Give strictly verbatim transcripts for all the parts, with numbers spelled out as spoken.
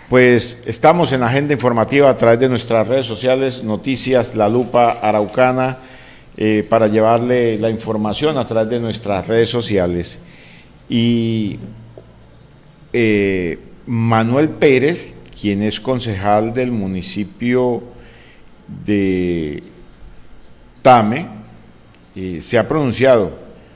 Pues estamos en la agenda informativa a través de nuestras redes sociales, Noticias La Lupa Araucana, eh, para llevarle la información a través de nuestras redes sociales. Y eh, Manuel Pérez, quien es concejal del municipio de Tame, eh, se ha pronunciado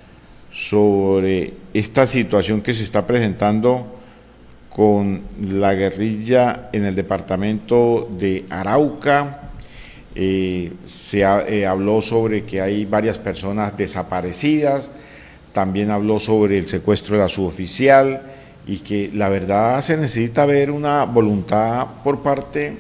sobre esta situación que se está presentando con la guerrilla en el departamento de Arauca. Eh, se ha, eh, habló sobre que hay varias personas desaparecidas, también habló sobre el secuestro de la suboficial y que la verdad se necesita ver una voluntad por parte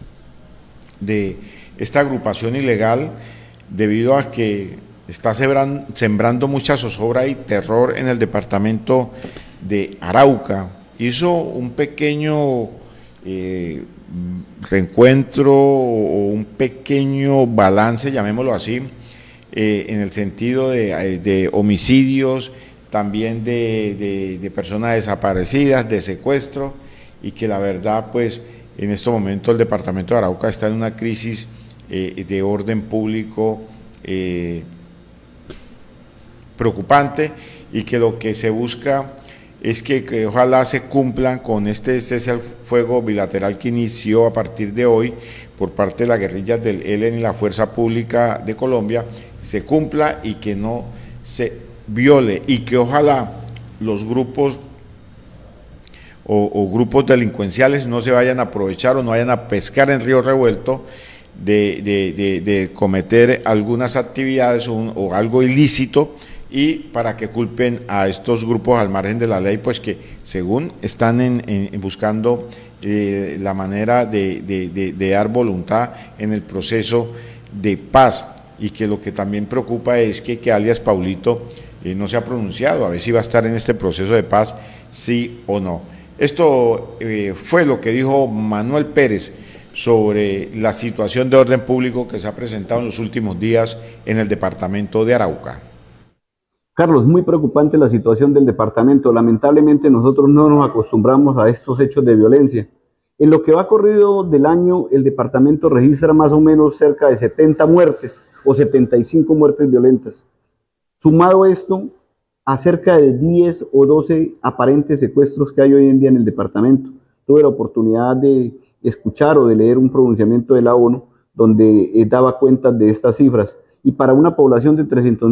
de esta agrupación ilegal, debido a que está sembrando, sembrando mucha zozobra y terror en el departamento de Arauca. Hizo un pequeño eh, reencuentro o un pequeño balance, llamémoslo así, eh, en el sentido de, de homicidios, también de, de, de personas desaparecidas, de secuestro, y que la verdad, pues, en estos momentos el departamento de Arauca está en una crisis eh, de orden público eh, preocupante, y que lo que se busca es que, que ojalá se cumplan con este cese al fuego bilateral que inició a partir de hoy por parte de las guerrillas del E L N y la Fuerza Pública de Colombia, se cumpla y que no se viole, y que ojalá los grupos o, o grupos delincuenciales no se vayan a aprovechar o no vayan a pescar en río revuelto de, de, de, de cometer algunas actividades o, un, o algo ilícito, y para que culpen a estos grupos al margen de la ley, pues que según están en, en, buscando eh, la manera de, de, de, de dar voluntad en el proceso de paz, y que lo que también preocupa es que, que alias Paulito eh, no se ha pronunciado a ver si va a estar en este proceso de paz, sí o no. Esto eh, fue lo que dijo Manuel Pérez sobre la situación de orden público que se ha presentado en los últimos días en el departamento de Arauca. Carlos, muy preocupante la situación del departamento. Lamentablemente nosotros no nos acostumbramos a estos hechos de violencia. En lo que va corrido del año, el departamento registra más o menos cerca de setenta muertes o setenta y cinco muertes violentas. Sumado esto a cerca de diez o doce aparentes secuestros que hay hoy en día en el departamento. Tuve la oportunidad de escuchar o de leer un pronunciamiento de la ONU donde eh, daba cuenta de estas cifras. Y para una población de trescientos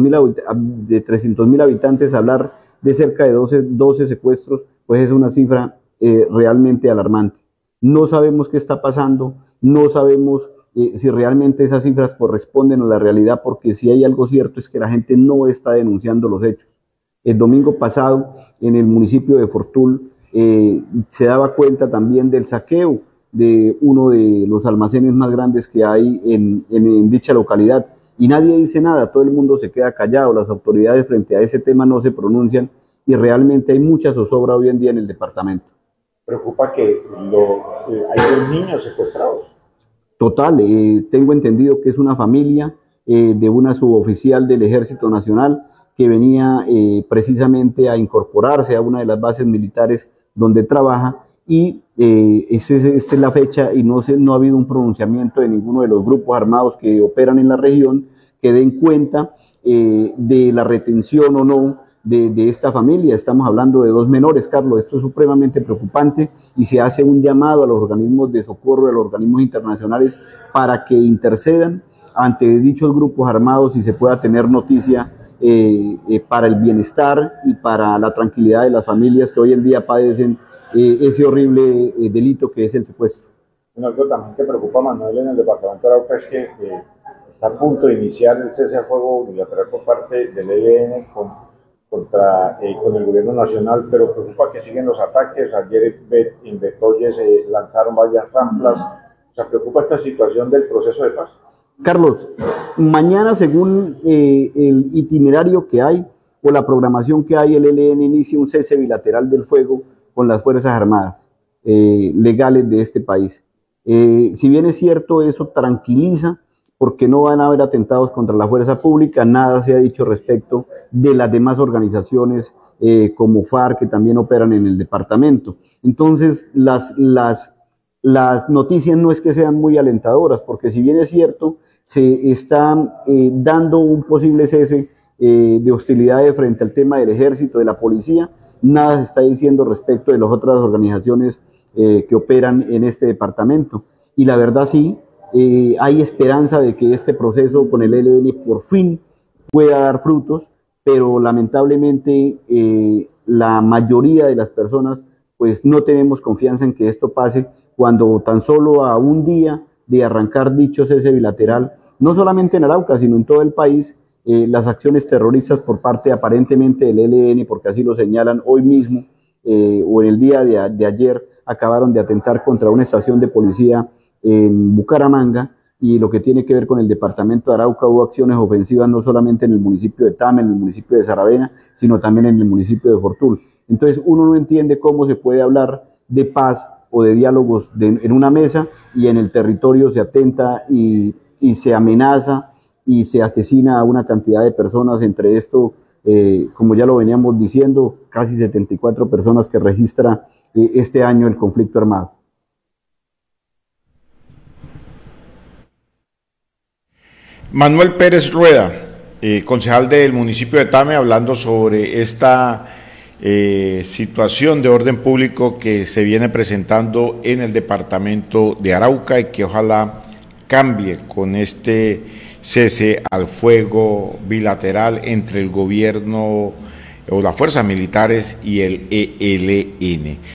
mil habitantes, hablar de cerca de doce, doce secuestros, pues es una cifra eh, realmente alarmante. No sabemos qué está pasando, no sabemos eh, si realmente esas cifras corresponden a la realidad, porque si hay algo cierto es que la gente no está denunciando los hechos. El domingo pasado, en el municipio de Fortul, eh, se daba cuenta también del saqueo de uno de los almacenes más grandes que hay en, en, en dicha localidad. Y nadie dice nada, todo el mundo se queda callado, las autoridades frente a ese tema no se pronuncian, y realmente hay mucha zozobra hoy en día en el departamento. Preocupa que lo, eh, hay dos niños secuestrados. Total, eh, tengo entendido que es una familia eh, de una suboficial del Ejército Nacional que venía eh, precisamente a incorporarse a una de las bases militares donde trabaja, y eh, esa es, es la fecha, y no, se, no ha habido un pronunciamiento de ninguno de los grupos armados que operan en la región que den cuenta eh, de la retención o no de, de esta familia. Estamos hablando de dos menores, Carlos. Esto es supremamente preocupante, y se hace un llamado a los organismos de socorro, a los organismos internacionales, para que intercedan ante dichos grupos armados y se pueda tener noticia eh, eh, para el bienestar y para la tranquilidad de las familias que hoy en día padecen Eh, ese horrible eh, delito que es el secuestro. Bueno, algo también que preocupa a Manuel en el departamento de Arauca es que eh, está a punto de iniciar el cese al fuego unilateral por parte del E L N con, contra eh, con el gobierno nacional, pero preocupa que siguen los ataques. Ayer en Betoye se lanzaron varias ramplas. O sea, preocupa esta situación del proceso de paz. Carlos, mañana, según eh, el itinerario que hay o la programación que hay, el E L N inicia un cese bilateral del fuego con las Fuerzas Armadas eh, legales de este país. Eh, si bien es cierto, eso tranquiliza, porque no van a haber atentados contra la fuerza pública, nada se ha dicho respecto de las demás organizaciones eh, como FARC, que también operan en el departamento. Entonces, las, las las noticias no es que sean muy alentadoras, porque si bien es cierto, se está eh, dando un posible cese eh, de hostilidades frente al tema del ejército, de la policía, nada se está diciendo respecto de las otras organizaciones eh, que operan en este departamento. Y la verdad sí, eh, hay esperanza de que este proceso con el E L N por fin pueda dar frutos, pero lamentablemente eh, la mayoría de las personas pues no tenemos confianza en que esto pase, cuando tan solo a un día de arrancar dicho cese bilateral, no solamente en Arauca, sino en todo el país, eh, las acciones terroristas por parte aparentemente del E L N, porque así lo señalan hoy mismo, eh, o en el día de, de ayer, acabaron de atentar contra una estación de policía en Bucaramanga, y lo que tiene que ver con el departamento de Arauca, hubo acciones ofensivas no solamente en el municipio de Tame, en el municipio de Saravena, sino también en el municipio de Fortul. Entonces uno no entiende cómo se puede hablar de paz o de diálogos de, en una mesa, y en el territorio se atenta y, y se amenaza y se asesina a una cantidad de personas, entre esto, eh, como ya lo veníamos diciendo, casi setenta y cuatro personas que registra eh, este año el conflicto armado. Manuel Pérez Rueda, eh, concejal del municipio de Tame, hablando sobre esta eh, situación de orden público que se viene presentando en el departamento de Arauca y que ojalá cambie con este cese al fuego bilateral entre el gobierno o las fuerzas militares y el E L N.